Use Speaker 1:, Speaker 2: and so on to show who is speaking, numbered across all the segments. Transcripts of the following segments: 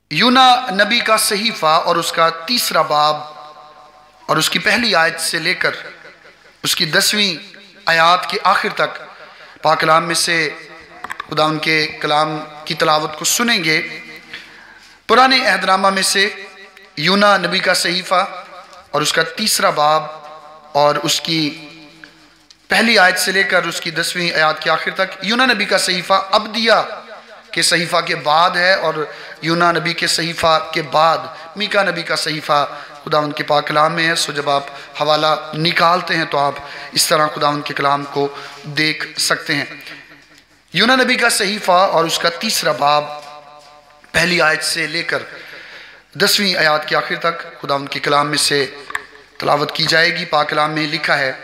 Speaker 1: یونا نبی کا صحیفہ اور اس کا 3 باب اور اس کی پہلی آیت سے لے کر اس کی 10ویں آیات کے آخر تک پاک کلام میں سے خدا ان کے کلام کی تلاوت کو سنیں گے۔ پرانے عہد نامہ میں سے یونا نبی کا صحیفہ اور اس کا 3 باب اور اس کی پہلی آیت سے لے کر اس کی 10ویں آیات کے آخر تک۔ یونا نبی کا صحیفہ عبدیہ کے صحیفہ کے بعد ہے، اور یونا نبی کے صحیفہ کے بعد میکا نبی کا صحیفہ خدا ان کے پاک کلام میں ہے۔ سو جب آپ حوالہ نکالتے ہیں تو آپ اس طرح خدا ان کے کلام کو دیکھ سکتے ہیں۔ یونا نبی کا صحیفہ اور اس کا 3 باب پہلی آیت سے لے کر 10ویں آیات کے آخر تک خدا ان کے کلام میں سے تلاوت کی جائے گی۔ پاک کلام میں لکھا ہے،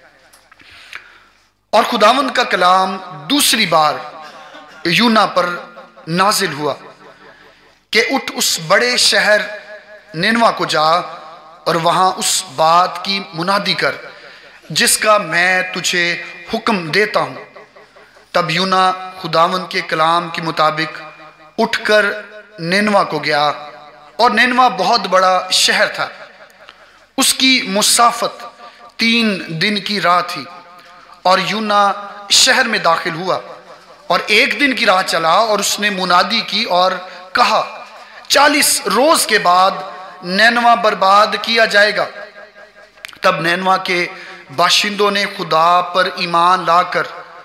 Speaker 1: اور خداوند کا کلام دوسری بار یونا پر نازل ہوا کہ اٹھ اس بڑے شہر نینوا کو جا اور وہاں اس بات کی منادی کر جس کا میں تجھے حکم دیتا ہوں۔ تب یونا خداوند کے کلام کے مطابق اٹھ کر نینوا کو گیا، اور نینوا بہت بڑا شہر تھا، اس کی مسافت 3 دن کی راہ تھی، اور یونا شہر میں داخل ہوا اور 1 دن کی راہ چلا، اور اس نے منادی کی اور کہا 40 روز کے بعد نینوا برباد کیا جائے گا۔ تب نینوا کے باشندوں نے خدا پر ایمان لا کر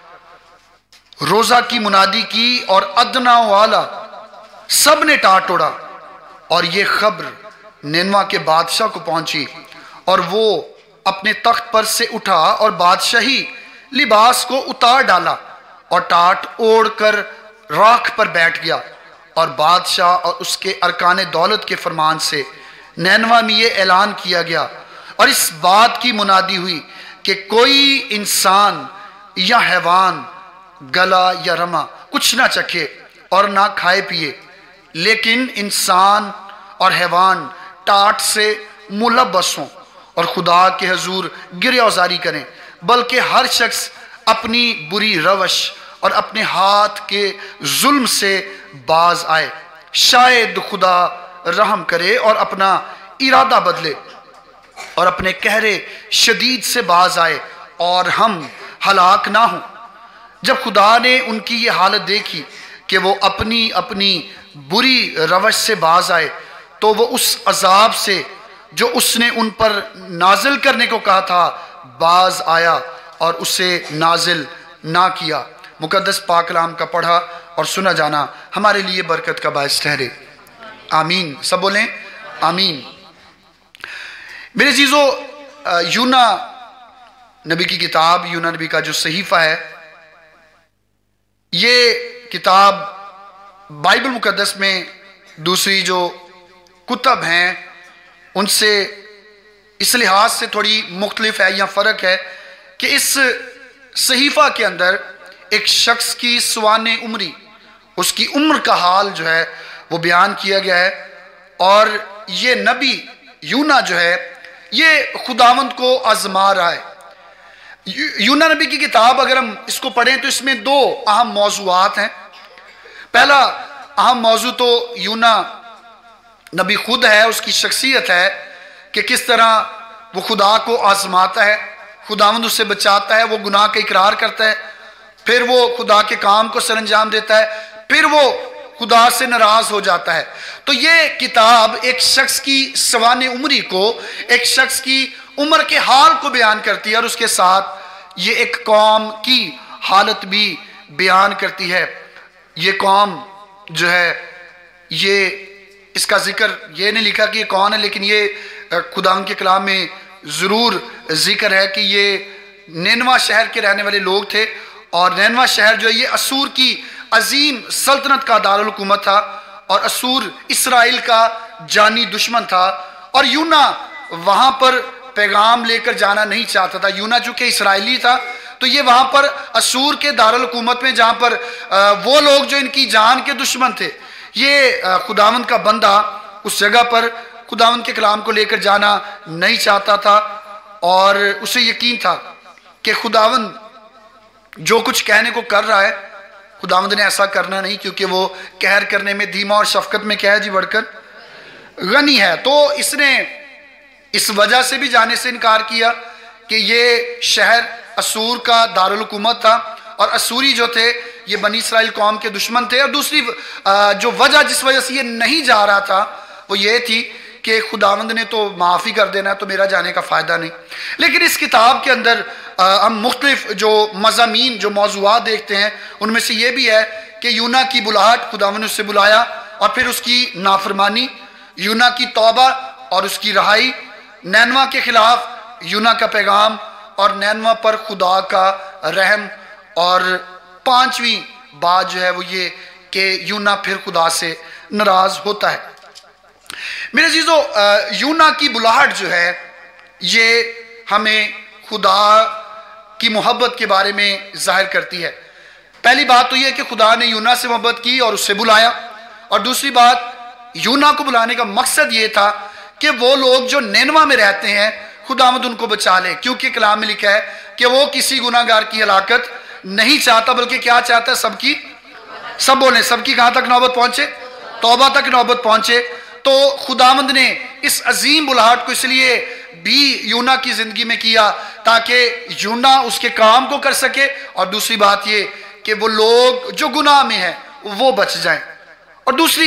Speaker 1: روزہ کی منادی کی، اور ادنا والا سب نے ٹاٹ اڑا، اور یہ خبر نینوا کے بادشاہ کو پہنچی، اور وہ اپنے تخت پر سے اٹھا اور بادشاہی لباس کو اتار ڈالا اور ٹاٹ اوڑھ کر راکھ پر بیٹھ گیا۔ اور بادشاہ اور اس کے ارکان دولت کے فرمان سے نینوا میں یہ اعلان کیا گیا اور اس بات کی منادی ہوئی کہ کوئی انسان یا حیوان گلا یا رما کچھ نہ چکھے اور نہ کھائے پیے، لیکن انسان اور حیوان ٹاٹ سے ملبس ہوں اور خدا کے حضور گریہ ازاری کریں، بلکہ ہر شخص اپنی بری روش اور اپنے ہاتھ کے ظلم سے باز آئے، شاید خدا رحم کرے اور اپنا ارادہ بدلے اور اپنے قہر شدید سے باز آئے اور ہم ہلاک نہ ہوں۔ جب خدا نے ان کی یہ حالت دیکھی کہ وہ اپنی اپنی بری روش سے باز آئے، تو وہ اس عذاب سے جو اس نے ان پر نازل کرنے کو کہا تھا باز آیا اور اسے نازل نہ کیا۔ مقدس پاک کلام کا پڑھا اور سنا جانا ہمارے لیے برکت کا باعث ٹھہرے، آمین۔ سب بولیں آمین۔ میرے عزیزو، یونا نبی کی کتاب، یونا نبی کا جو صحیفہ ہے، یہ کتاب بائبل مقدس میں دوسری جو کتب ہیں ان سے اس لحاظ سے تھوڑی مختلف ہے یا فرق ہے کہ اس صحیفہ کے اندر ایک شخص کی سوانح عمری، اس کی عمر کا حال جو ہے وہ بیان کیا گیا ہے، اور یہ نبی یونا جو ہے یہ خداوند کو آزما رہا ہے۔ یونا نبی کی کتاب اگر ہم اس کو پڑھیں تو اس میں 2 اہم موضوعات ہیں۔ پہلا اہم موضوع تو یونا نبی خود ہے، اس کی شخصیت ہے کہ کس طرح وہ خدا کو آزماتا ہے، خداوند اسے بچاتا ہے، وہ گناہ کا اقرار کرتا ہے، پھر وہ خدا کے کام کو سر انجام دیتا ہے، پھر وہ خدا سے ناراض ہو جاتا ہے۔ تو یہ کتاب ایک شخص کی سوانح عمری کو، ایک شخص کی عمر کے حال کو بیان کرتی ہے، اور اس کے ساتھ یہ ایک قوم کی حالت بھی بیان کرتی ہے۔ یہ قوم جو ہے، یہ اس کا ذکر یہ نہیں لکھا کہ یہ کون ہے، لیکن یہ خدا ان کے کلام میں ضرور ذکر ہے کہ یہ نینوا شہر کے رہنے والے لوگ تھے، اور نینوا شہر جو ہے یہ اسور کی عظیم سلطنت کا دارالحکومت تھا، اور اسور اسرائیل کا جانی دشمن تھا، اور یونا وہاں پر پیغام لے کر جانا نہیں چاہتا تھا۔ یونا چونکہ اسرائیلی تھا تو یہ وہاں پر اسور کے دارالحکومت میں، جہاں پر وہ لوگ جو ان کی جان کے دشمن تھے، یہ خداوند کا بندہ اس جگہ پر خداوند کے کلام کو لے کر جانا نہیں چاہتا تھا، اور اسے یقین تھا کہ خداوند جو کچھ کہنے کو کر رہا ہے، خداوند نے ایسا کرنا نہیں، کیونکہ وہ قہر کرنے میں دھیما اور شفقت میں کیا ہے جی بڑھ کر غنی ہے۔ تو اس نے اس وجہ سے بھی جانے سے انکار کیا کہ یہ شہر اسور کا دارالحکومت تھا، اور اسوری جو تھے یہ بنی اسرائیل قوم کے دشمن تھے، اور دوسری جو وجہ جس وجہ سے یہ نہیں جا رہا تھا وہ یہ تھی کہ خداوند نے تو معافی کر دینا ہے، تو میرا جانے کا فائدہ نہیں۔ لیکن اس کتاب کے اندر ہم مختلف جو مضامین جو موضوعات دیکھتے ہیں، ان میں سے یہ بھی ہے کہ یونا کی بلاہٹ، خداوند نے اس سے بلایا، اور پھر اس کی نافرمانی، یونا کی توبہ اور اس کی رہائی، نینوا کے خلاف یونا کا پیغام، اور نینوا پر خدا کا رحم، اور پانچویں بات جو ہے وہ یہ کہ یونا پھر خدا سے ناراض ہوتا ہے۔ میرے عزیزو، یونا کی بلاہٹ جو ہے یہ ہمیں خدا کی محبت کے بارے میں ظاہر کرتی ہے۔ پہلی بات تو یہ کہ خدا نے یونا سے محبت کی اور اس سے بلایا، اور دوسری بات یونا کو بلانے کا مقصد یہ تھا کہ وہ لوگ جو نینوا میں رہتے ہیں خداوند ان کو بچا لے، کیونکہ کلام میں لکھا ہے کہ وہ کسی گناہ گار کی ہلاکت نہیں چاہتا، بلکہ کیا چاہتا ہے؟ سب بولیں، سب کی کہاں تک نوبت پہنچے؟ توبہ تک نوبت پہنچے۔ تو خداوند نے اس عظیم بلاہٹ کو اس لیے بھی یونا کی زندگی میں کیا تاکہ یونا اس کے کام کو کر سکے، اور دوسری بات یہ کہ وہ لوگ جو گناہ میں ہیں وہ بچ جائیں۔ اور دوسری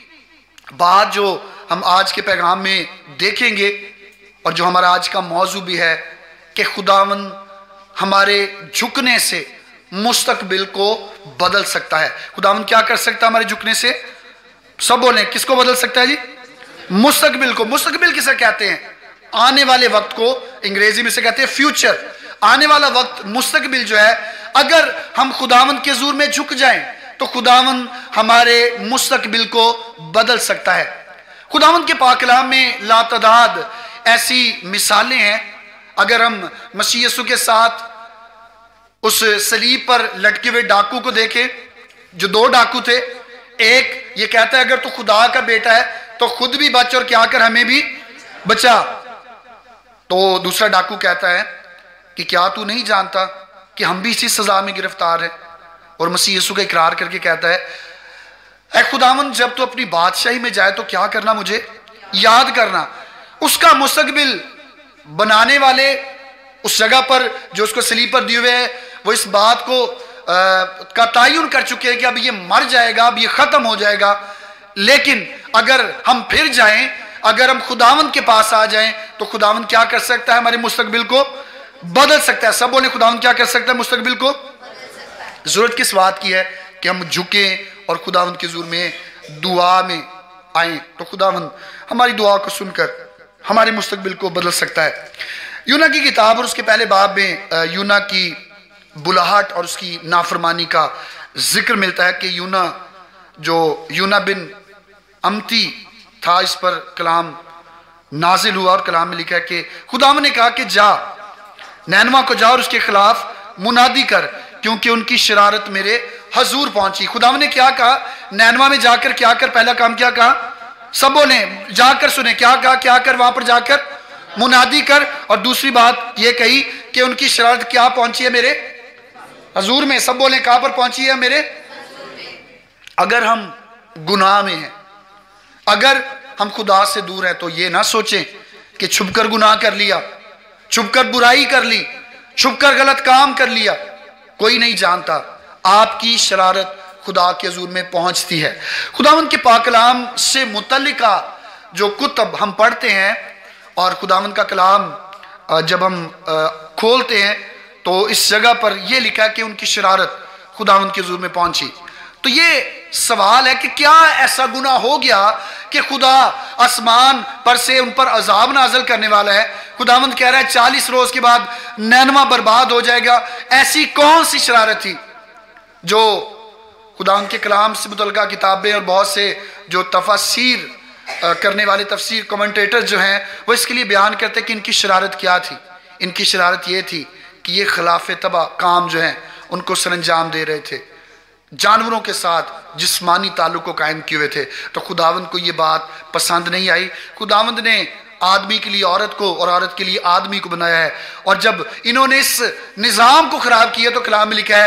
Speaker 1: بات جو ہم آج کے پیغام میں دیکھیں گے اور جو ہمارا آج کا موضوع بھی ہے کہ خداوند ہمارے جھکنے سے مستقبل کو بدل سکتا ہے۔ خداوند کیا کر سکتا ہے ہمارے جھکنے سے؟ سب بولیں، کس کو بدل سکتا ہے جی؟ مستقبل کو۔ مستقبل کسے کہتے ہیں؟ آنے والے وقت کو انگریزی میں سے کہتے ہیں فیوچر۔ آنے والا وقت، مستقبل جو ہے، اگر ہم خداوند کے حضور میں جھک جائیں تو خداوند ہمارے مستقبل کو بدل سکتا ہے۔ خداوند کے پاک کلام میں لاتعداد ایسی مثالیں ہیں۔ اگر ہم مسیح یسوع کے ساتھ اس صلیب پر لٹکے ہوئے ڈاکو کو دیکھیں، جو دو ڈاکو تھے، ایک یہ کہتا ہے اگر تو خدا کا بیٹا ہے تو خود بھی بچ اور کیا کر ہمیں بھی بچا، تو دوسرا ڈاکو کہتا ہے کہ کیا تو نہیں جانتا کہ ہم بھی اسی سزا میں گرفتار ہیں؟ اور مسیح یسوع کا اقرار کر کے کہتا ہے اے خداوند جب تو اپنی بادشاہی میں جائے تو کیا کرنا؟ مجھے یاد کرنا۔ اس کا مستقبل بنانے والے اس جگہ پر جو اس کو صلیب پر دیے ہوئے ہیں وہ اس بات کو کا تعین کر چکے ہیں کہ اب یہ مر جائے گا، اب یہ ختم ہو جائے گا، لیکن اگر ہم پھر جائیں، اگر ہم خداوند کے پاس آ جائیں تو خداوند کیا کر سکتا ہے؟ ہمارے مستقبل کو بدل سکتا ہے۔ سب بولیں خداوند کیا کر سکتا ہے؟ مستقبل کو ضرورت کس بات کی ہے کہ ہم جھکیں اور خداوند کے حضور میں دعا میں آئیں، تو خداوند ہماری دعا کو سن کر ہمارے مستقبل کو بدل سکتا ہے۔ یونا کی کتاب اور اس کے پہلے باب میں یونا کی بلاہٹ اور اس کی نافرمانی کا ذکر ملتا ہے کہ یونا بن امتی تھا، اس پر کلام نازل ہوا، اور کلام میں لکھا ہے کہ خداوند نے کہا کہ جا نینوا کو جا اور اس کے خلاف منادی کر، کیونکہ ان کی شرارت میرے حضور پہنچی۔ خداوند نے کیا کہا؟ نینوا میں جا کر کیا کر؟ پہلا کام کیا کہا؟ سب بولیں، جا کر سنیں، کیا کہا؟ کیا کر؟ وہاں پر جا کر منادی کر، اور دوسری بات یہ کہی کہ ان کی شرارت کیا پہنچی ہے؟ میرے حضور میں۔ سب بولیں کہاں پر پہنچی ہے؟ میرے حضور میں۔ اگر ہم گناہ میں ہیں، اگر ہم خدا سے دور ہیں، تو یہ نہ سوچیں کہ چھپ کر گناہ کر لیا، چھپ کر برائی کر لی، چھپ کر غلط کام کر لیا۔ کوئی نہیں جانتا، آپ کی شرارت خدا کے حضور میں پہنچتی ہے۔ خداوند کے پاک کلام سے متعلقہ جو کتب ہم پڑھتے ہیں اور خداوند کا کلام جب ہم کھولتے ہیں تو اس جگہ پر یہ لکھا ہے کہ ان کی شرارت خداوند کے حضور میں پہنچی۔ تو یہ سوال ہے کہ کیا ایسا گناہ ہو گیا کہ خدا آسمان پر سے ان پر عذاب نازل کرنے والا ہے؟ خداوند کہہ رہا ہے 40 روز کے بعد نینوا برباد ہو جائے گا۔ ایسی کون سی شرارت تھی جو خداوند کے کلام سے متعلقہ کتابیں اور بہت سے جو تفاسیر کرنے والے تفسیر کمنٹیٹر جو ہیں وہ اس کے لیے بیان کرتے ہیں کہ ان کی شرارت کیا تھی؟ ان کی شرارت یہ تھی کہ یہ خلاف طبع کام جو ہیں ان کو سر انجام دے رہے تھے، جانوروں کے ساتھ جسمانی تعلق کو قائم کیے ہوئے تھے۔ تو خداوند کو یہ بات پسند نہیں آئی۔ خداوند نے آدمی کے لیے عورت کو اور عورت کے لیے آدمی کو بنایا ہے، اور جب انہوں نے اس نظام کو خراب کیا تو کلام میں لکھا ہے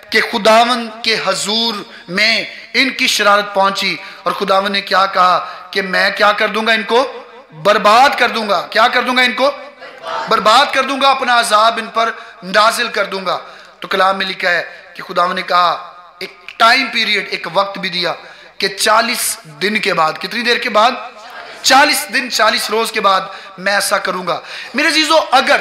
Speaker 1: کہ خداوند کے حضور میں ان کی شرارت پہنچی اور خداوند نے کیا کہا کہ میں کیا کر دوں گا ان کو برباد کر دوں گا. کیا کر دوں گا ان کو برباد کر دوں گا, اپنا عذاب ان پر نازل کر دوں گا. تو کلام میں لکھا ہے کہ خداوند نے کہا ایک ٹائم پیریڈ, ایک وقت بھی دیا کہ 40 دن کے بعد, کتنی دیر کے بعد, 40 دن 40 روز کے بعد میں ایسا کروں گا. میرے عزیزو, اگر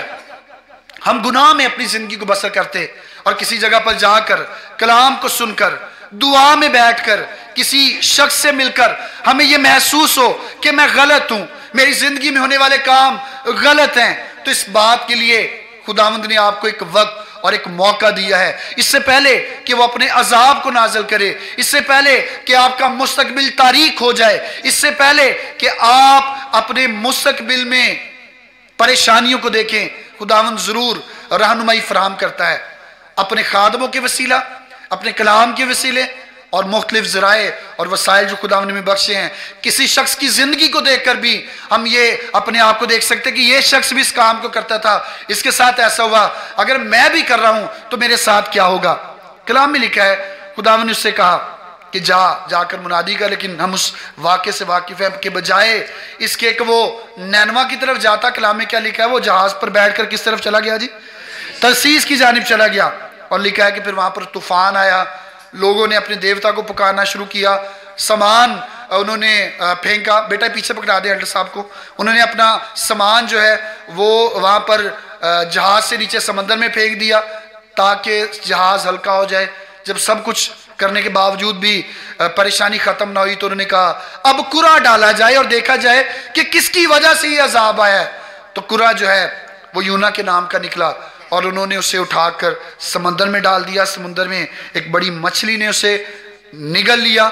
Speaker 1: ہم گناہ میں اپنی زندگی کو بسر کرتے اور کسی جگہ پر جا کر کلام کو سن کر دعا میں بیٹھ کر کسی شخص سے مل کر ہمیں یہ محسوس ہو کہ میں غلط ہوں, میری زندگی میں ہونے والے کام غلط ہیں, تو اس بات کے لیے خداوند نے آپ کو ایک وقت اور ایک موقع دیا ہے. اس سے پہلے کہ وہ اپنے عذاب کو نازل کرے, اس سے پہلے کہ آپ کا مستقبل تاریک ہو جائے, اس سے پہلے کہ آپ اپنے مستقبل میں پریشانیوں کو دیکھیں, خداوند ضرور رہنمائی فراہم کرتا ہے اپنے خادموں کے وسیلہ, اپنے کلام کے وسیلے اور مختلف ذرائع اور وسائل جو خداوند نے ہمیں بخشے ہیں. کسی شخص کی زندگی کو دیکھ کر بھی ہم یہ اپنے آپ کو دیکھ سکتے کہ یہ شخص بھی اس کام کو کرتا تھا, اس کے ساتھ ایسا ہوا, اگر میں بھی کر رہا ہوں تو میرے ساتھ کیا ہوگا. کلام میں لکھا ہے خداوند نے اس سے کہا کہ جا کر منادی کر, لیکن ہم اس واقعے سے واقف ہیں کہ بجائے اس کے کہ وہ نینوا کی طرف جاتا, کلام میں کیا لکھا ہے, وہ جہاز پر بیٹھ کر کس طرف چلا گیا جی, ترسیس کی جانب چلا گیا. اور لکھا ہے کہ پھر وہاں پر طوفان آیا, لوگوں نے اپنے دیوتا کو پکارنا شروع کیا, سامان انہوں نے پھینکا, بیٹا پیچھے پکڑا دے الڈر صاحب کو, انہوں نے اپنا سامان جو ہے وہ وہاں پر جہاز سے نیچے سمندر میں پھینک دیا تاکہ جہاز ہلکا ہو جائے. جب سب کچھ کرنے کے باوجود بھی پریشانی ختم نہ ہوئی تو انہوں نے کہا اب قرعہ ڈالا جائے اور دیکھا جائے کہ کس کی وجہ سے یہ عذاب آیا ہے. تو قرعہ جو ہے وہ یونا کے نام کا نکلا اور انہوں نے اسے اٹھا کر سمندر میں ڈال دیا. سمندر میں ایک بڑی مچھلی نے اسے نگل لیا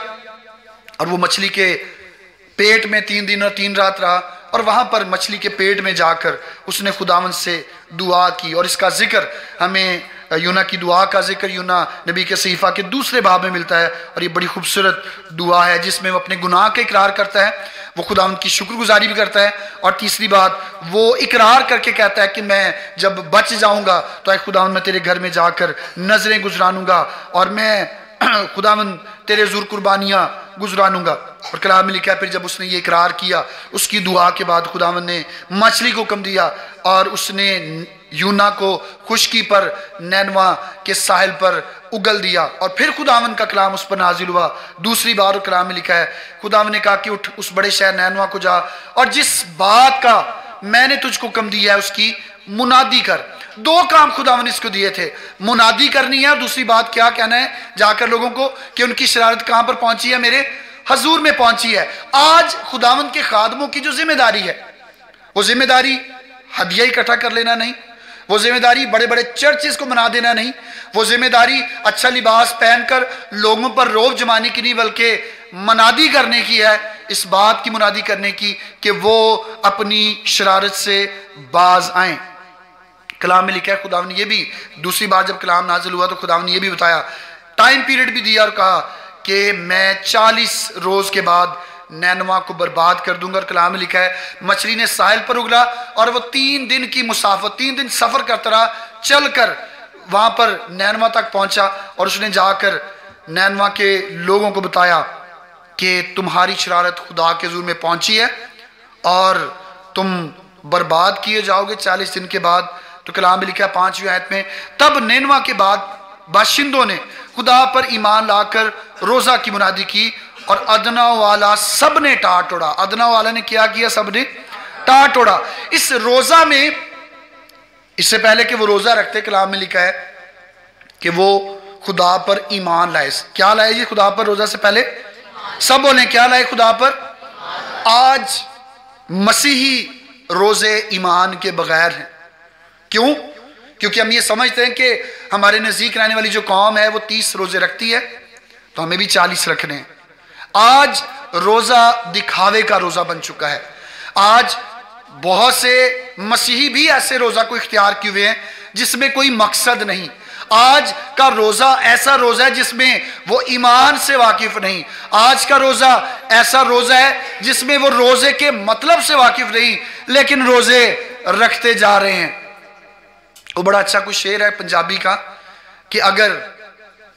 Speaker 1: اور وہ مچھلی کے پیٹ میں 3 دن اور 3 رات رہا, اور وہاں پر مچھلی کے پیٹ میں جا کر اس نے خداوند سے دعا کی. اور اس کا ذکر ہمیں یونا کی دعا کا ذکر یونا نبی کے صحیفہ کے 2 باب میں ملتا ہے, اور یہ بڑی خوبصورت دعا ہے جس میں وہ اپنے گناہ کا اقرار کرتا ہے, وہ خداوند کی شکر گزاری بھی کرتا ہے, اور تیسری بات وہ اقرار کر کے کہتا ہے کہ میں جب بچ جاؤں گا تو اے خداوند میں تیرے گھر میں جا کر نظریں گزرانوں گا اور میں خداوند تیرے حضور قربانیاں گزرانوں گا. اور کلام میں لکھا ہے پھر جب اس نے یہ اقرار کیا اس کی دعا کے بعد خداوند نے مچھلی کو حکم دیا اور اس نے یونا کو خشکی پر نینوا کے ساحل پر اگل دیا, اور پھر خداوند کا کلام اس پر نازل ہوا 2 بار. اور کلام میں لکھا ہے خداوند نے کہا کہ اٹھ اس بڑے شہر نینوا کو جا اور جس بات کا میں نے تجھ کو حکم دیا ہے اس کی منادی کر. 2 کام خداوند نے اس کو دیے تھے, منادی کرنی ہے اور دوسری بات کیا کہنا ہے جا کر لوگوں کو کہ ان کی شرارت کہاں پر پہنچی ہے, میرے حضور میں پہنچی ہے. آج خداوند کے خادموں کی جو ذمہ داری ہے وہ ذمہ داری ہدیہ اکٹھا کر لینا نہیں, وہ ذمہ داری بڑے بڑے چرچز کو منا دینا نہیں, وہ ذمہ داری اچھا لباس پہن کر لوگوں پر روب جمانے کی نہیں بلکہ منادی کرنے کی ہے, اس بات کی منادی کرنے کی کہ وہ اپنی شرارت سے باز آئیں. کلام میں لکھا ہے خداوند نے یہ بھی 2 بار جب کلام نازل ہوا تو خداوند نے یہ بھی بتایا, ٹائم پیریڈ بھی دیا اور کہا کہ میں 40 روز کے بعد نینوا کو برباد کر دوں گا. اور کلام میں لکھا ہے مچھلی نے ساحل پر اگلا اور وہ 3 دن کی مسافت 3 دن سفر کرتا رہا, چل کر وہاں پر نینوا تک پہنچا اور اس نے جا کر نینوا کے لوگوں کو بتایا کہ تمہاری شرارت خدا کے حضور میں پہنچی ہے اور تم برباد کیے جاؤ گے 40 دن کے بعد. تو کلام میں لکھا ہے 5ویں آیت میں تب نینوا کے بعد باشندوں نے خدا پر ایمان لا کر روزہ کی منادی کی اور ادنا والا سب نے ٹاٹ اڑا. ادنا والا نے کیا سب نے ٹاٹ اڑا. اس روزہ میں اس سے پہلے کہ وہ روزہ رکھتے کلام میں لکھا ہے کہ وہ خدا پر ایمان لائے. کیا لائے جی خدا پر روزہ سے پہلے؟ سب بولیں کیا لائے خدا پر؟ آج مسیحی روزے ایمان کے بغیر ہیں. کیوں؟ کیونکہ ہم یہ سمجھتے ہیں کہ ہمارے نزدیک رہنے والی جو قوم ہے وہ 30 روزے رکھتی ہے تو ہمیں بھی 40 رکھنے ہیں. آج روزہ دکھاوے کا روزہ بن چکا ہے. آج بہت سے مسیحی بھی ایسے روزہ کو اختیار کیے ہوئے ہیں جس میں کوئی مقصد نہیں. آج کا روزہ ایسا روزہ ہے جس میں وہ ایمان سے واقف نہیں. آج کا روزہ ایسا روزہ ہے جس میں وہ روزے کے مطلب سے واقف نہیں لیکن روزے رکھتے جا رہے ہیں. وہ بڑا اچھا کوئی شعر ہے پنجابی کا کہ اگر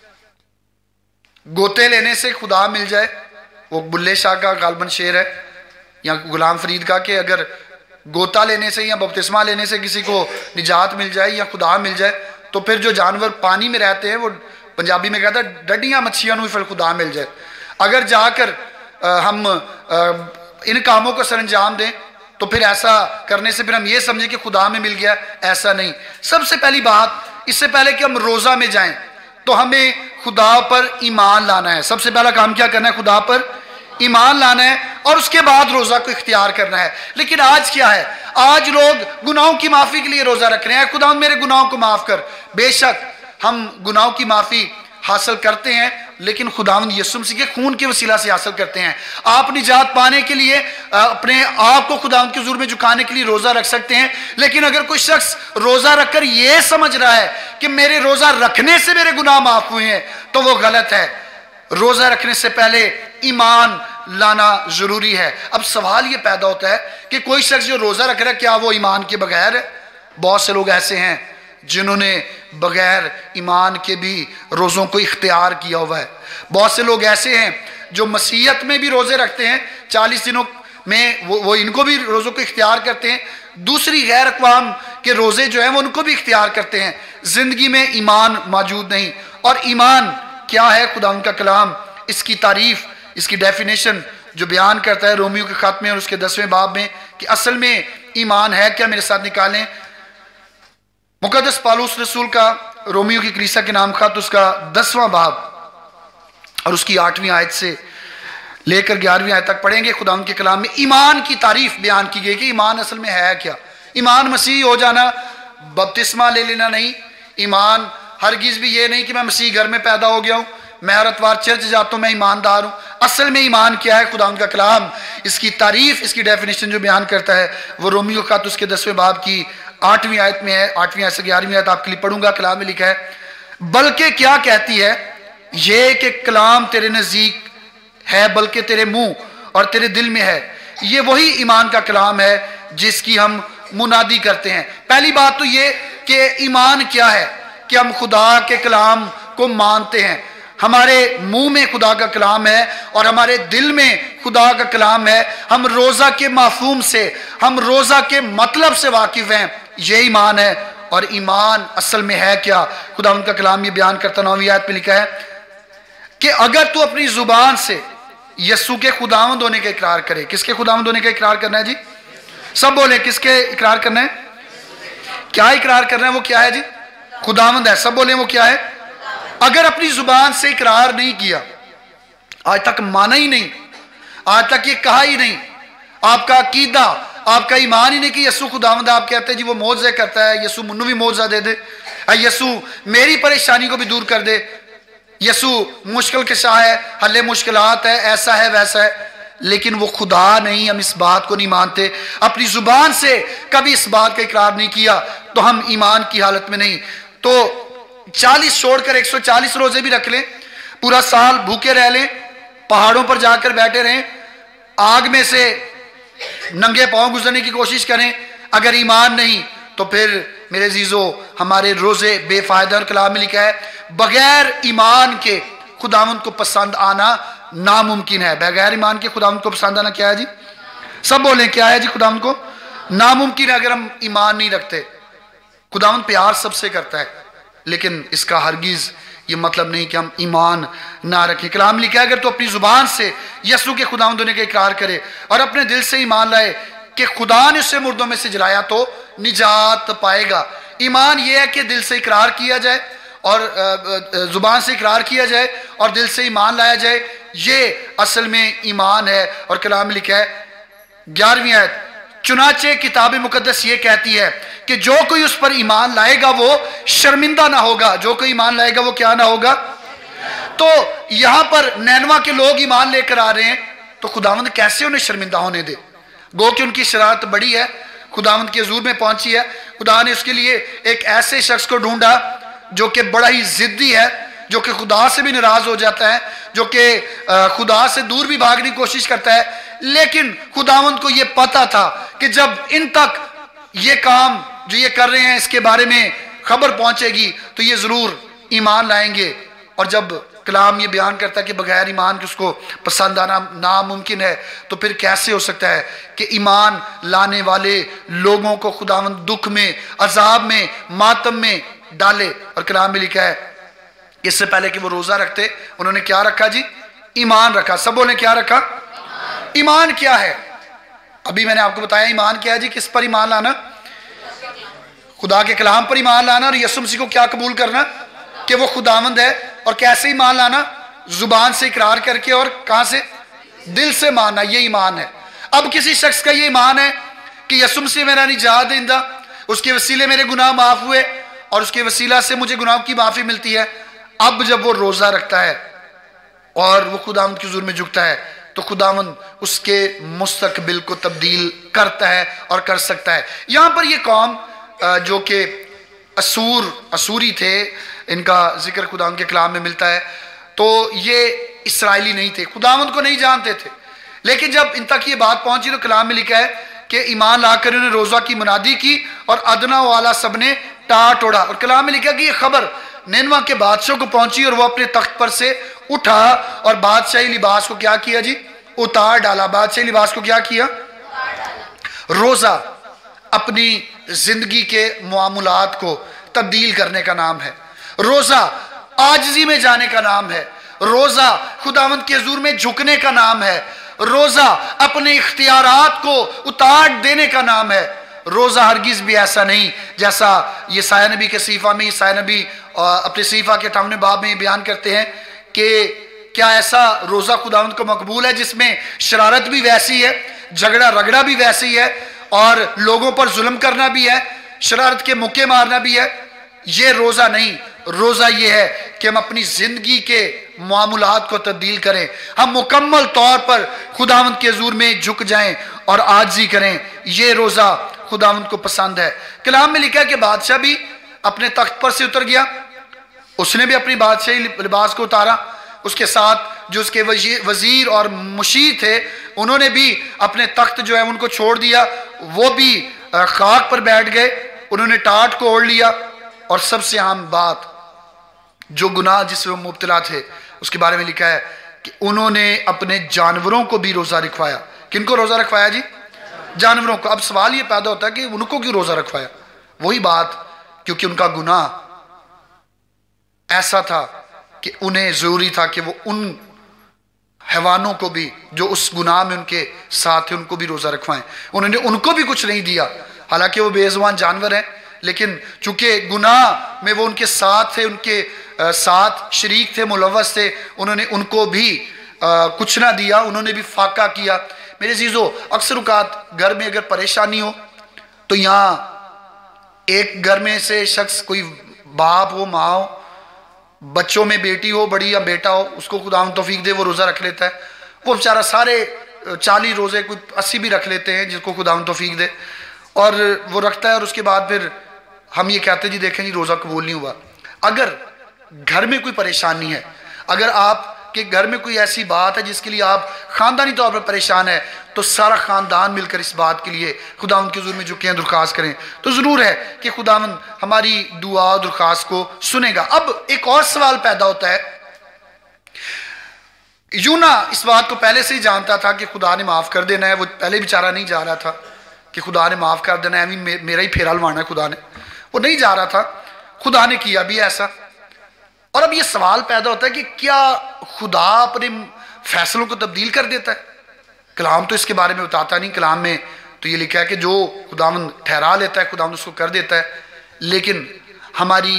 Speaker 1: گوتے لینے سے خدا مل جائے، وہ بلے شاہ کا غالباً شعر ہے یا غلام فرید کا، کہ اگر گوتا لینے سے یا بپتسمہ لینے سے کسی کو نجات مل جائے یا خدا مل جائے، تو پھر جو جانور پانی میں رہتے ہیں وہ پنجابی میں کہتا ہے ڈڈیاں مچھیاں نو پھر خدا مل جائے۔ اگر جا کر ہم ان کاموں کو سر انجام دیں تو پھر ایسا کرنے سے پھر ہم یہ سمجھیں کہ خدا میں مل گیا، ایسا نہیں۔ سب سے پہلی بات، اس سے پہلے کہ ہم روزہ میں جائیں تو ہمیں خدا پر ایمان لانا ہے۔ سب سے پہلا کام کیا کرنا ہے؟ خدا پر ایمان لانا ہے، اور اس کے بعد روزہ کو اختیار کرنا ہے۔ لیکن آج کیا ہے؟ آج لوگ گناہوں کی معافی کے لیے روزہ رکھ رہے ہیں، خدا میرے گناہوں کو معاف کر۔ بے شک ہم گناہوں کی معافی حاصل کرتے ہیں، لیکن خداوند یسوع مسیح کے خون کے وسیلہ سے حاصل کرتے ہیں۔ آپ نجات پانے کے لیے اپنے آپ کو خداوند کے حضور میں جھکانے کے لیے روزہ رکھ سکتے ہیں، لیکن اگر کوئی شخص روزہ رکھ کر یہ سمجھ رہا ہے کہ میرے روزہ رکھنے سے میرے گناہ معاف ہوئے ہیں، تو وہ غلط ہے۔ روزہ رکھنے سے پہلے ایمان لانا ضروری ہے۔ اب سوال یہ پیدا ہوتا ہے کہ کوئی شخص جو روزہ رکھ رہا ہے، کیا وہ ایمان کے بغیر ہے؟ بہت سے لوگ ایسے ہیں جنہوں نے بغیر ایمان کے بھی روزوں کو اختیار کیا ہوا ہے۔ بہت سے لوگ ایسے ہیں جو مسیحیت میں بھی روزے رکھتے ہیں، 40 دنوں میں وہ ان کو بھی روزوں کو اختیار کرتے ہیں، دوسری غیر اقوام کے روزے جو ہیں وہ ان کو بھی اختیار کرتے ہیں۔ زندگی میں ایمان موجود نہیں۔ اور ایمان کیا ہے؟ خدا ان کا کلام اس کی تعریف، اس کی ڈیفینیشن جو بیان کرتا ہے رومیو کے خط میں اور اس کے 10ویں باب میں، کہ اصل میں ایمان ہے کیا، میرے ساتھ نکالیں مقدس پالوس رسول کا رومیو کی کلیسا کے نام خط، اس کا 10واں باب اور اس کی 8ویں آیت سے لے کر 11ویں آیت تک پڑھیں گے۔ خدا ان کے کلام میں ایمان کی تعریف بیان کی گئی کہ ایمان اصل میں ہے کیا۔ ایمان مسیح ہو جانا، بپتسمہ لے لینا نہیں۔ ایمان ہرگز بھی یہ نہیں کہ میں مسیح گھر میں پیدا ہو گیا ہوں، میں ہر اتوار چرچ جاتا ہوں، میں ایماندار ہوں۔ اصل میں ایمان کیا ہے؟ خدا ان کا کلام اس کی تعریف، اس کی ڈیفینیشن جو بیان کرتا ہے وہ رومیو کا خط اس کے 10ویں باب کی 8ویں آیت میں ہے۔ 8ویں آیت سے 11ویں آیت آپ کے لیے پڑھوں گا۔ کلام میں لکھا ہے، بلکہ کیا کہتی ہے؟ یہ کہ کلام تیرے نزدیک ہے، بلکہ تیرے منہ اور تیرے دل میں ہے۔ یہ وہی ایمان کا کلام ہے جس کی ہم منادی کرتے ہیں۔ پہلی بات تو یہ کہ ایمان کیا ہے، کہ ہم خدا کے کلام کو مانتے ہیں۔ ہمارے منہ میں خدا کا کلام ہے اور ہمارے دل میں خدا کا کلام ہے۔ ہم روزہ کے مفہوم سے، ہم روزہ کے مطلب سے واقف ہیں۔ یہ ایمان ہے۔ اور ایمان اصل میں ہے کیا؟ خدا ان کا کلام یہ بیان کرتا 9ویں آیت میں لکھا ہے کہ اگر تو اپنی زبان سے یسوع کے خداوند ہونے کا اقرار کرے۔ کس کے خداوند ہونے کا اقرار کرنا ہے جی؟ سب بولیں، کس کے اقرار کرنا ہے؟ کیا اقرار کرنا ہے؟ وہ کیا ہے جی؟ خداوند ہے۔ سب بولیں وہ کیا ہے؟ اگر اپنی زبان سے اقرار نہیں کیا، آج تک مانا ہی نہیں، آج تک یہ کہا ہی نہیں، آپ کا عقیدہ، آپ کا ایمان ہی نہیں کہ یسوع خداوند ہے، آپ کہتے ہیں جی وہ معجزے کرتا ہے، یسوع منو بھی معجزہ دے دے، یسوع میری پریشانی کو بھی دور کر دے، یسوع مشکل کشا ہے، حل مشکلات ہے، ایسا ہے ویسا ہے، لیکن وہ خدا نہیں۔ ہم اس بات کو نہیں مانتے، اپنی زبان سے کبھی اس بات کا اقرار نہیں کیا، تو ہم ایمان کی حالت میں نہیں۔ تو 40 چھوڑ کر 140 روزے بھی رکھ لیں، پورا سال بھوکے رہ لیں، پہاڑوں پر جا کر بیٹھے رہیں، آگ میں سے ننگے پاؤں گزرنے کی کوشش کریں، اگر ایمان نہیں تو پھر میرے عزیزو ہمارے روزے بے فائدہ۔ اور کلام میں لکھا ہے بغیر ایمان کے خداوند کو پسند آنا ناممکن ہے۔ بغیر ایمان کے خداوند کو پسند آنا کیا ہے جی؟ سب بولیں کیا ہے جی؟ خداوند کو ناممکن ہے اگر ہم ایمان نہیں رکھتے۔ خداوند پیار سب سے کرتا ہے، لیکن اس کا ہرگز یہ مطلب نہیں کہ ہم ایمان نہ رکھیں۔ کلام لکھا ہے اگر تو اپنی زبان سے یسوع کے خداوند ہونے کا اقرار کرے اور اپنے دل سے ایمان لائے کہ خدا نے اسے مردوں میں سے جلایا تو نجات پائے گا۔ ایمان یہ ہے کہ دل سے اقرار کیا جائے اور زبان سے اقرار کیا جائے اور دل سے ایمان لایا جائے، یہ اصل میں ایمان ہے۔ اور کلام لکھا ہے 11ویں آیت، چنانچہ کتاب مقدس یہ کہتی ہے کہ جو کوئی اس پر ایمان لائے گا وہ شرمندہ نہ ہوگا۔ جو کوئی ایمان لائے گا وہ کیا نہ ہوگا؟ تو یہاں پر نینوا کے لوگ ایمان لے کر آ رہے ہیں، تو خداوند کیسے انہیں شرمندہ ہونے دے؟ گو کہ ان کی شرارت بڑی ہے، خداوند کے حضور میں پہنچی ہے، خدا نے اس کے لیے ایک ایسے شخص کو ڈھونڈا جو کہ بڑا ہی ضدی ہے، جو کہ خدا سے بھی ناراض ہو جاتا ہے، جو کہ خدا سے دور بھی بھاگنے کی کوشش کرتا ہے۔ لیکن خداوند کو یہ پتا تھا کہ جب ان تک یہ کام جو یہ کر رہے ہیں اس کے بارے میں خبر پہنچے گی تو یہ ضرور ایمان لائیں گے، اور جب کلام یہ بیان کرتا ہے کہ بغیر ایمان کے اس کو پسند آنا ناممکن ہے، تو پھر کیسے ہو سکتا ہے کہ ایمان لانے والے لوگوں کو خداوند دکھ میں، عذاب میں، ماتم میں ڈالے؟ اور کلام میں لکھا ہے کہ اس سے پہلے کہ وہ روزہ رکھتے انہوں نے کیا رکھا جی؟ ایمان رکھا۔ سبوں نے کیا رکھا؟ ایمان کیا ہے؟ ابھی میں نے آپ کو بتایا ایمان کیا ہے جی، کس پر ایمان لانا؟ خدا کے کلام پر ایمان لانا، اور یسوع مسیح کو کیا قبول کرنا کہ وہ خداوند ہے۔ اور کیسے ایمان لانا؟ زبان سے اقرار کر کے، اور کہاں سے؟ دل سے ماننا، یہ ایمان ہے۔ اب کسی شخص کا یہ ایمان ہے کہ یسوع مسیح میرا نجات دہندہ، اس کے وسیلے میرے گناہ معاف ہوئے اور اس کے وسیلہ سے مجھے گناہوں کی معافی ملتی ہے۔ اب جب وہ روزہ رکھتا ہے اور وہ خداوند کی حضور میں جھکتا ہے تو خداوند اس کے مستقبل کو تبدیل کرتا ہے اور کر سکتا ہے۔ یہاں پر یہ قوم جو کہ اسوری تھے، ان کا ذکر خداوند کے کلام میں ملتا ہے، تو یہ اسرائیلی نہیں تھے، خداوند کو نہیں جانتے تھے، لیکن جب ان تک یہ بات پہنچی تو کلام میں لکھا ہے کہ ایمان لا کر انہوں نے روزہ کی منادی کی اور ادنا والا سب نے ٹاٹ اوڑا۔ اور کلام میں لکھا کہ یہ خبر نینوا کے بادشاہ کو پہنچی اور وہ اپنے تخت پر سے اٹھا اور بادشاہی لباس کو کیا کیا جی؟ اتار ڈالا۔ بادشاہی لباس کو کیا کیا؟ روزہ اپنی زندگی کے معاملات کو تبدیل کرنے کا نام ہے، روزہ عاجزی میں جانے کا نام ہے، روزہ خداوند کے حضور میں جھکنے کا نام ہے، روزہ اپنے اختیارات کو اتار دینے کا نام ہے۔ روزہ ہرگز بھی ایسا نہیں جیسا یسایہ نبی کے صحیفہ میں، یسایہ نبی اپنے صحیفہ کے 58 باب میں بیان کرتے ہیں کہ کیا ایسا روزہ خداوند کو مقبول ہے جس میں شرارت بھی ویسی ہے، جھگڑا رگڑا بھی ویسی ہے، اور لوگوں پر ظلم کرنا بھی ہے، شرارت کے مکے مارنا بھی ہے؟ یہ روزہ نہیں۔ روزہ یہ ہے کہ ہم اپنی زندگی کے معاملات کو تبدیل کریں، ہم مکمل طور پر خداوند کے حضور میں جھک جائیں اور عاجزی کریں۔ یہ روزہ خداوند کو پسند ہے۔ کلام میں لکھا ہے کہ بادشاہ بھی اپنے تخت پر سے اتر گیا، اس نے بھی اپنی بادشاہی لباس کو اتارا، اس کے ساتھ جو اس کے وزیر اور مشیر تھے انہوں نے بھی اپنے تخت جو ہے ان کو چھوڑ دیا، وہ بھی خاک پر بیٹھ گئے، انہوں نے ٹاٹ کو اوڑھ لیا۔ اور سب سے اہم بات، جو گناہ جس سے وہ مبتلا تھے اس کے بارے میں لکھا ہے کہ انہوں نے اپنے جانوروں کو بھی روزہ رکھوایا۔ کن کو روزہ رکھوایا جی؟ جانوروں کو۔ اب سوال یہ پیدا ہوتا ہے کہ ان کو کیوں روزہ رکھوایا؟ وہی بات، کیونکہ ان کا گناہ ایسا تھا کہ انہیں ضروری تھا کہ وہ ان حیوانوں کو بھی جو اس گناہ میں ان کے ساتھ تھے ان کو بھی روزہ رکھوائیں۔ انہوں نے ان کو بھی کچھ نہیں دیا، حالانکہ وہ بے زبان جانور ہیں، لیکن چونکہ گناہ میں وہ ان کے ساتھ تھے، ان کے ساتھ شریک تھے، ملوث تھے، انہوں نے ان کو بھی کچھ نہ دیا، انہوں نے بھی فاقہ کیا۔ میرے عزیزو، اکثر اوقات گھر میں اگر پریشانی ہو تو یہاں ایک گھر میں سے شخص، کوئی باپ ہو، ماں ہو، بچوں میں بیٹی ہو بڑی یا بیٹا ہو، اس کو خداوند توفیق دے وہ روزہ رکھ لیتا ہے، وہ بیچارہ سارے 40 روزے، کوئی 80 بھی رکھ لیتے ہیں جس کو خداوند توفیق دے، اور وہ رکھتا ہے، اور اس کے بعد پھر ہم یہ کہتے ہیں جی دیکھیں جی روزہ قبول نہیں ہوا۔ اگر گھر میں کوئی پریشانی ہے، اگر آپ کے گھر میں کوئی ایسی بات ہے جس کے لیے آپ خاندانی طور پر پریشان ہے، تو سارا خاندان مل کر اس بات کے لیے خداوند کے حضور میں جھکیں، درخواست کریں، تو ضرور ہے کہ خداوند ہماری دعا و درخواست کو سنے گا۔ اب ایک اور سوال پیدا ہوتا ہے، یونا اس بات کو پہلے سے ہی جانتا تھا کہ خدا نے معاف کر دینا ہے، وہ پہلے بیچارہ نہیں جا رہا تھا کہ خدا نے معاف کر دینا ہے، میرا ہی پھیرا لوانا ہے خدا نے، وہ نہیں جا رہا تھا، خدا نے کیا بھی ایسا۔ اور اب یہ سوال پیدا ہوتا ہے کہ کیا خدا اپنے فیصلوں کو تبدیل کر دیتا ہے؟ کلام تو اس کے بارے میں بتاتا نہیں، کلام میں تو یہ لکھا ہے کہ جو خداوند ٹھہرا لیتا ہے خداوند اس کو کر دیتا ہے، لیکن ہماری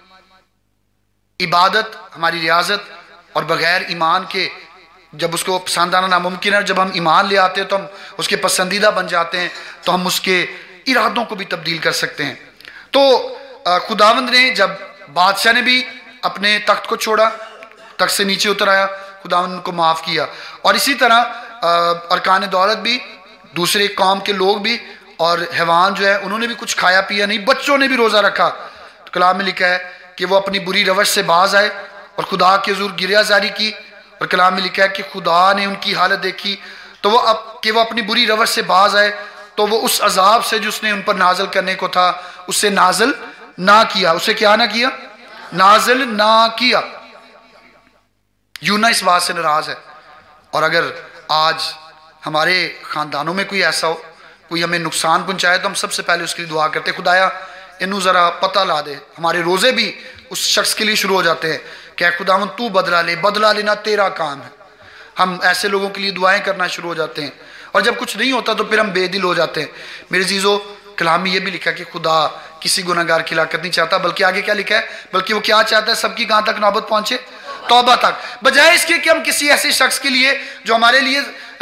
Speaker 1: عبادت، ہماری ریاضت اور بغیر ایمان کے جب اس کو پسند آنا ناممکن ہے، جب ہم ایمان لے آتے ہیں تو ہم اس کے پسندیدہ بن جاتے ہیں، تو ہم اس کے ارادوں کو بھی تبدیل کر سکتے ہیں۔ تو خداوند نے جب بادشاہ نے بھی اپنے تخت کو چھوڑا، تخت سے نیچے اتر آیا، خداوند ان کو معاف کیا، اور اسی طرح ارکان دولت بھی، دوسرے قوم کے لوگ بھی، اور حیوان جو ہے انہوں نے بھی کچھ کھایا پیا نہیں، بچوں نے بھی روزہ رکھا۔ تو کلام میں لکھا ہے کہ وہ اپنی بری روش سے باز آئے اور خدا کے حضور گریہ زاری کی، اور کلام میں لکھا ہے کہ خدا نے ان کی حالت دیکھی تو وہ اپنی بری روش سے باز آئے، تو وہ اس عذاب سے جو اس نے ان پر نازل کرنے کو تھا اسے نازل نہ کیا، اسے کیا نہ کیا؟ نازل نہ کیا۔ यूना इस बात से नाराज़ है। और अगर आज हमारे ख़ानदानों में कोई ऐसा हो, कोई हमें नुकसान पहुंचाए, तो हम सबसे पहले उसके लिए दुआ करते, खुदाया इन्हू ज़रा पता ला दे। हमारे रोज़े भी उस शख्स के लिए शुरू हो जाते हैं कि खुदावन तू बदला ले, बदला लेना तेरा काम है। हम ऐसे लोगों के लिए दुआएं करना शुरू हो जाते हैं, और जब कुछ नहीं होता तो फिर हम बेदिल हो जाते हैं। मेरे जीज़ो, कलाम में ये भी लिखा है कि खुदा किसी गुनहगार की हलाकत नहीं चाहता, बल्कि आगे क्या लिखा है, बल्कि वो क्या चाहता है, सबकी कहाँ तक नौबत पहुंचे, तौबा तक। बजाय इसके कि हम किसी ऐसे शख्स के लिए जो हमारे लिए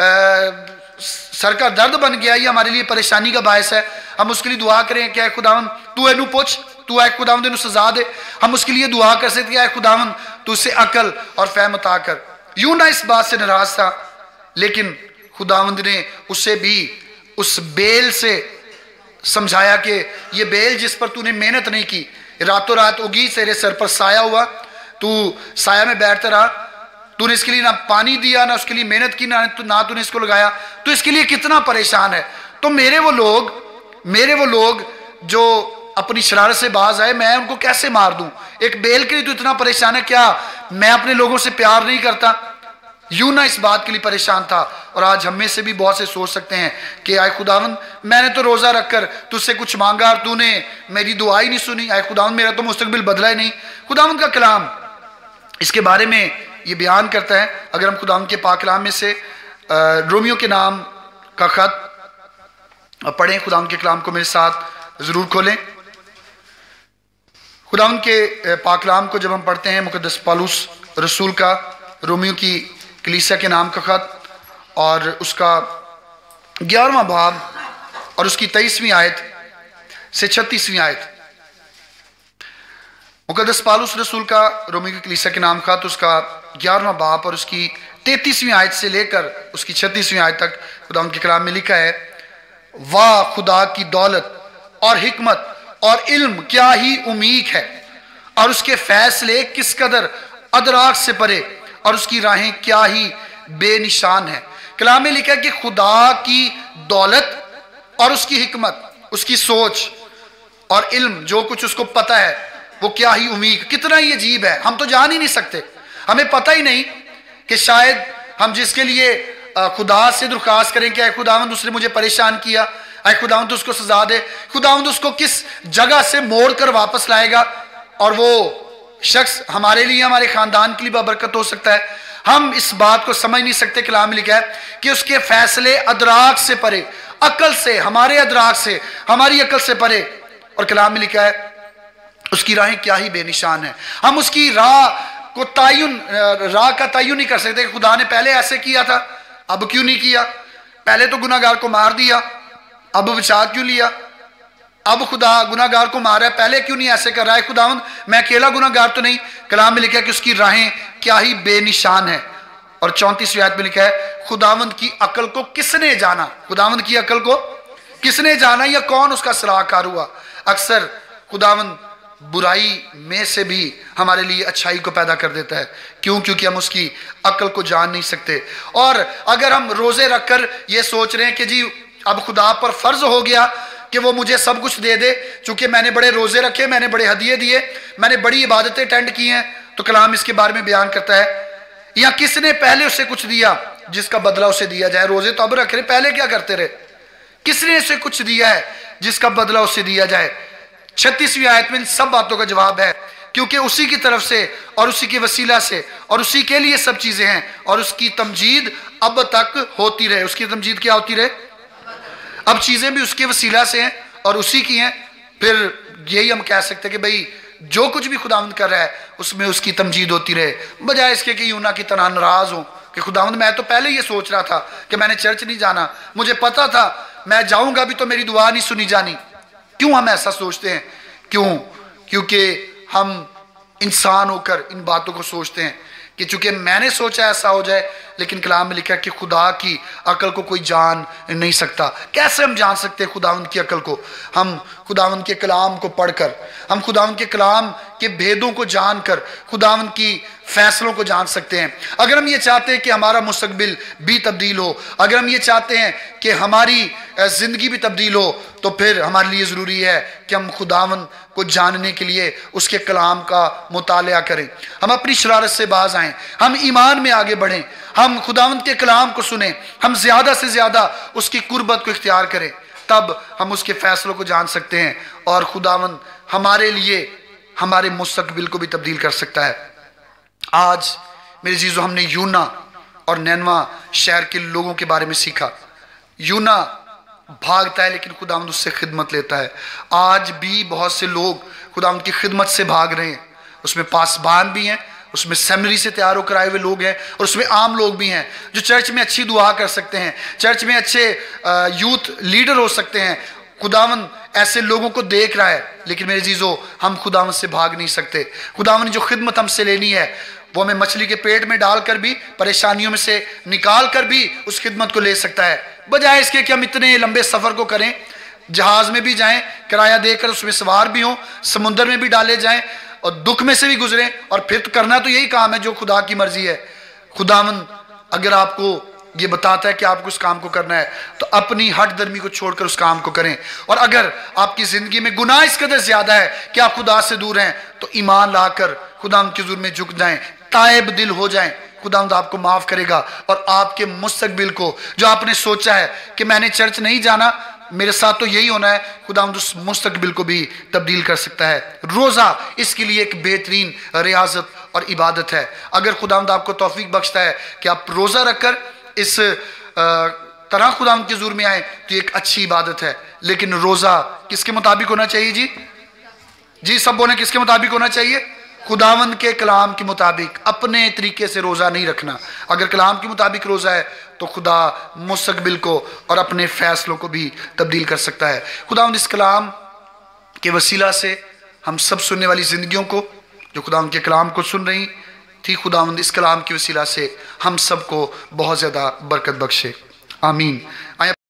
Speaker 1: सर का दर्द बन गया, ये हमारे लिए परेशानी का बायस है, हम उसके लिए दुआ करें कि खुदावन तू इनू पूछ, तू है खुदावन इनू सजा दे। हम उसके लिए दुआ कर सकते हैं, खुदावन तू उससे अकल और फहम अता कर। यूना इस बात से नाराज था, लेकिन खुदावंद ने उसे भी उस बेल से समझाया कि ये बेल जिस पर तूने मेहनत नहीं की, रातों रात उगी, तेरे सर पर साया हुआ, तू साया में बैठता रहा, तूने इसके लिए ना पानी दिया, ना उसके लिए मेहनत की, ना तूने इसको लगाया, तो इसके लिए कितना परेशान है। तो मेरे वो लोग जो अपनी शरारत से बाज आए, मैं उनको कैसे मार दूं? एक बेल के लिए तो इतना परेशान है, क्या मैं अपने लोगों से प्यार नहीं करता? यूना इस बात के लिए परेशान था। और आज हम में से भी बहुत से सोच सकते हैं कि आए खुदावन, मैंने तो रोज़ा रखकर तुझसे कुछ मांगा और तूने मेरी दुआ ही नहीं सुनी, आए खुदावन मेरा तो मुस्तकबिल बदला ही नहीं। खुदावन का कलाम इसके बारे में ये बयान करता है। अगर हम खुदावन के पाक कलाम में से रोमियो के नाम का ख़त पढ़ें, खुदावन के कलाम को मेरे साथ ज़रूर खोलें। खुदावन के पाक कलाम को जब हम पढ़ते हैं, मुक़द्दस पौलुस रसूल का रोमियो की कलीसिया के नाम का ख़त और उसका 11वां बाब और उसकी 23वीं आयत से 36वीं आयत, मुक़द्दस पौलुस रसूल का रोमियो की कलीसिया के नाम का ख़त, उसका 11वां बाब और उसकी 33वीं आयत से लेकर उसकी 36वीं आयत तक खुदा के कलाम में लिखा है, वाह खुदा की दौलत और हिकमत और इल्म क्या ही उम्मीद है, और उसके फैसले किस कदर अदराक से परे, और उसकी राहें क्या ही बेनिशान है। कलाम में लिखा है कि खुदा की दौलत और उसकी हिकमत, उसकी सोच और इल्म, जो कुछ उसको पता है वो क्या ही उम्मीद, कितना ही अजीब है, हम तो जान ही नहीं सकते। हमें पता ही नहीं कि शायद हम जिसके लिए खुदा से दरख्वास्त करें कि ऐ खुदावंद उसने मुझे परेशान किया, ऐ खुदावंद उसको सजा दे, खुदावंद उसको किस जगह से मोड़ कर वापस लाएगा और वो शख्स हमारे लिए, हमारे खानदान के लिए बरकत हो सकता है। हम इस बात को समझ नहीं सकते। कलाम में लिखा है कि उसके फैसले अदराक से परे, अकल से, हमारे अदराक से, हमारी अकल से परे। और कलाम में लिखा है उसकी राहें क्या ही बेनिशान है। हम उसकी राह का तयन नहीं कर सकते। खुदा ने पहले ऐसे किया था, अब क्यों नहीं किया? पहले तो गुनाहगार को मार दिया, अब बचा क्यों लिया? अब खुदा गुनाहगार को मारा है, पहले क्यों नहीं ऐसे कर रहा है? खुदावंद मैं अकेला गुनाहगार तो नहीं। कलाम में लिखा है कि उसकी राहें क्या ही बेनिशान है। और 34वीं आयत में लिखा है खुदावंद की अकल को किसने जाना? खुदावंद की अकल को किसने जाना, या कौन उसका सलाहकार हुआ? अक्सर खुदावंद बुराई में से भी हमारे लिए अच्छाई को पैदा कर देता है। क्यों? क्योंकि हम उसकी अकल को जान नहीं सकते। और अगर हम रोजे रखकर ये सोच रहे हैं कि जी अब खुदा पर फर्ज हो गया कि वो मुझे सब कुछ दे दे, चूंकि मैंने बड़े रोजे रखे, मैंने बड़े हदिये दिए, मैंने बड़ी इबादतें अटेंड की हैं, तो कलाम इसके बारे में बयान करता है या किसने पहले उसे कुछ दिया जिसका बदला उसे दिया जाए। रोजे तो अब रख रहे, पहले क्या करते रहे? किसने उसे कुछ दिया है जिसका बदला उसे दिया जाए? 36वीं आयत में इन सब बातों का जवाब है, क्योंकि उसी की तरफ से और उसी के वसीला से और उसी के लिए सब चीजें हैं, और उसकी तमजीद अब तक होती रहे। उसकी तमजीद क्या होती रहे? अब चीजें भी उसके वसीला से हैं और उसी की हैं। फिर यही हम कह सकते हैं कि भाई जो कुछ भी खुदावंद कर रहा है उसमें उसकी तमजीद होती रहे, बजाय इसके कि यूना की तरह नाराज हो कि खुदावंद मैं तो पहले ये सोच रहा था कि मैंने चर्च नहीं जाना, मुझे पता था मैं जाऊंगा भी तो मेरी दुआ नहीं सुनी जानी। क्यों हम ऐसा सोचते हैं? क्यों? क्योंकि हम इंसान होकर इन बातों को सोचते हैं कि चूंकि मैंने सोचा ऐसा हो जाए, لیکن کلام میں لکھا ہے کہ خدا کی عقل کو کوئی جان نہیں سکتا۔ کیسے ہم جان سکتے ہیں خداوند کی عقل کو؟ ہم خداوند کے کلام کو پڑھ کر، ہم خداوند کے کلام کے بھیدوں کو جان کر خداوند کی فیصلوں کو جان سکتے ہیں۔ اگر ہم یہ چاہتے ہیں کہ ہمارا مستقبل بھی تبدیل ہو، اگر ہم یہ چاہتے ہیں کہ ہماری زندگی بھی تبدیل ہو، تو پھر ہمارے لیے ضروری ہے کہ ہم خداوند کو جاننے کے لیے اس کے کلام کا مطالعہ کریں، ہم اپنی شرارت سے باز آئیں، ہم ایمان میں آگے بڑھیں، ہم خداوند کے کلام کو سنیں، ہم زیادہ سے زیادہ اس کی قربت کو اختیار کریں، تب ہم اس کے فیصلوں کو جان سکتے ہیں اور خداوند ہمارے لیے ہمارے مستقبل کو بھی تبدیل کر سکتا ہے۔ آج میرے عزیزو، ہم نے یونا اور نینوا شہر کے لوگوں کے بارے میں سیکھا۔ یونا بھاگتا ہے لیکن خداوند اس سے خدمت لیتا ہے۔ آج بھی بہت سے لوگ خداوند کی خدمت سے بھاگ رہے ہیں، اس میں پاسبان بھی ہیں، اس میں سیمنری سے تیار ہو کر آئے ہوئے لوگ ہیں، اور اس میں عام لوگ بھی ہیں جو چرچ میں اچھی دعا کر سکتے ہیں، چرچ میں اچھے یوتھ لیڈر ہو سکتے ہیں۔ خداوند ایسے لوگوں کو دیکھ رہا ہے، لیکن میرے عزیزو ہم خداوند سے بھاگ نہیں سکتے۔ خداوند نے جو خدمت ہم سے لینی ہے وہ ہمیں مچھلی کے پیٹ میں ڈال کر بھی، پریشانیوں میں سے نکال کر بھی اس خدمت کو لے سکتا ہے، بجائے اس کے کہ ہم اتنے لمبے سفر کو کریں، جہاز میں بھی جائیں کرایہ دے کر، اس میں سوار بھی ہوں، سمندر میں بھی ڈالے جائیں اور دکھ میں سے بھی گزریں، اور پھر تو کرنا تو یہی کام ہے جو خدا کی مرضی ہے۔ خداوند اگر آپ کو یہ بتاتا ہے کہ آپ کو اس کام کو کرنا ہے تو اپنی ہٹ درمی کو چھوڑ کر اس کام کو کریں، اور اگر آپ کی زندگی میں گناہ اس قدر زیادہ ہے کہ آپ خدا سے دور ہیں تو ایمان لا کر خداوند کے حضور میں جھک جائیں، تائب دل ہو جائیں، خداوند آپ کو معاف کرے گا، اور آپ کے مستقبل کو جو آپ نے سوچا ہے کہ میں نے چرچ نہیں جانا، میرے ساتھ تو یہی ہونا ہے، خداوند اس مستقبل کو بھی تبدیل کر سکتا ہے۔ روزہ اس کے لیے ایک بہترین ریاضت اور عبادت ہے۔ اگر خداوند آپ کو توفیق بخشتا ہے کہ آپ روزہ رکھ کر اس طرح خداوند کے حضور میں آئیں تو یہ ایک اچھی عبادت ہے، لیکن روزہ کس کے مطابق ہونا چاہیے؟ جی سب بولیں، کس کے مطابق ہونا چاہیے؟ خداوند کے کلام کے مطابق۔ اپنے طریقے سے روزہ نہیں رکھنا۔ اگر کلام کے مطابق روزہ ہے تو خدا مستقبل کو اور اپنے فیصلوں کو بھی تبدیل کر سکتا ہے۔ خداوند اس کلام کے وسیلہ سے ہم سب سننے والی زندگیوں کو جو خداوند کے کلام کو سن رہی تھی، خداوند اس کلام کے وسیلہ سے ہم سب کو بہت زیادہ برکت بخشے، آمین۔